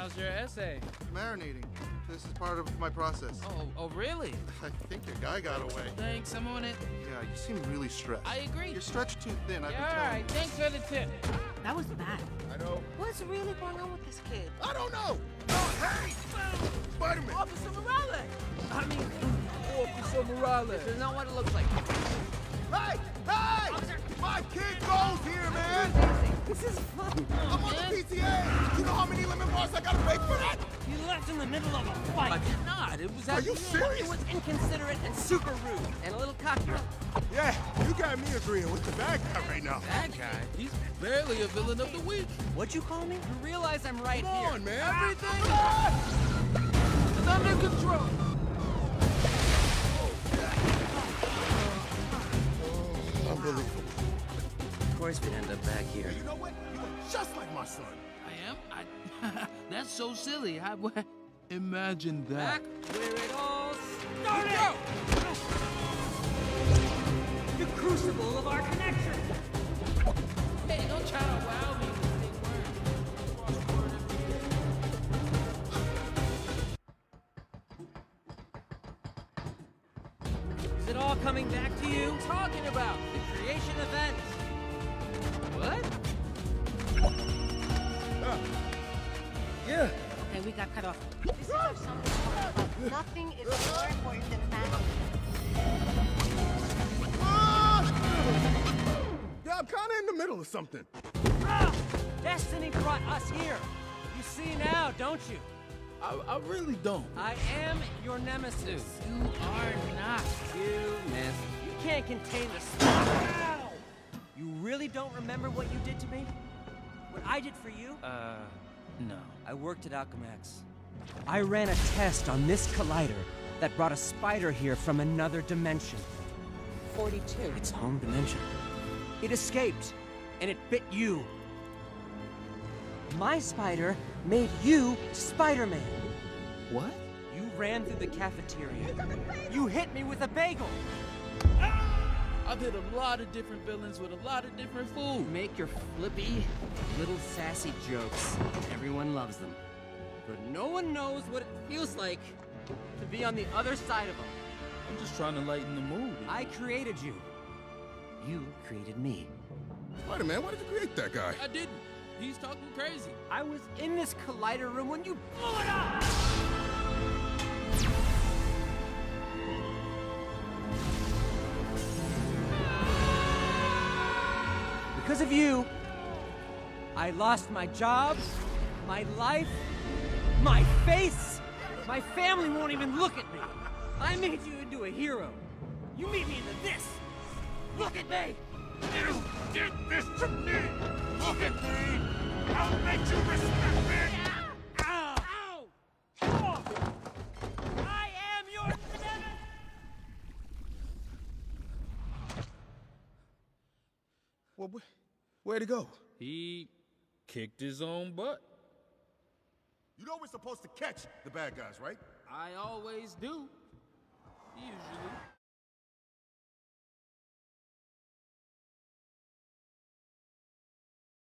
How's your essay? Marinating. This is part of my process. Oh, really? I think your guy got away. Thanks, I'm on it. Yeah, you seem really stressed. I agree. You're stretched too thin. I've been Yeah, all telling right, you. thanks for the tip. That was bad. I know. What's really going on with this kid? I don't know. Oh, hey! Spider-Man! Officer Morales! I mean, Officer Morales. This is not what it looks like. Hey! Hey! Officer! My kid goes here, man! This is fun. I'm on the PTA! You know how many lemon bars I gotta make for that? You left in the middle of a fight. I did not. It was Are you It serious? was inconsiderate and super rude and a little cocky. Yeah, you got me agreeing with the bad guy right now. that guy. He's barely a villain of the week. What'd you call me? You realize I'm right Come here. on, man. Everything is under control. Unbelievable. Of course we'd end up back here. You know what? You look just like my son. I am? That's so silly. Imagine that. Back where it all started! The crucible of our connection! Hey, don't try to wow me with big words. Is it all coming back to you? Talking about the creation event. What? Yeah. Okay, we got cut off. This is our summer squad. Nothing is more important than family. Yeah, I'm kind of in the middle of something. Ah! Destiny brought us here. You see now, don't you? I really don't. I am your nemesis. You are not. You miss. You can't contain the spark. Ow! You really don't remember what you did to me? What I did for you? No. I worked at Alchemax. I ran a test on this collider that brought a spider here from another dimension. 42. Its home dimension. It escaped, and it bit you. My spider made you Spider-Man. What? You ran through the cafeteria. You hit me with a bagel. I've hit a lot of different villains with a lot of different You food. make your flippy, little sassy jokes. Everyone loves them. But no one knows what it feels like to be on the other side of them. I'm just trying to lighten the mood. I created you. You created me. Spider-Man, why did you create that guy? I didn't. He's talking crazy. I was in this collider room when you blew it up! Because of you, I lost my job, my life, my face. My family won't even look at me. I made you into a hero. You made me into this. Look at me. You did this to me! Look at me! I'll make you respect me! Ow! Ow! Oh! I am your nemesis! Well, where'd he go? He kicked his own butt. You know we're supposed to catch the bad guys, right? I always do. Usually.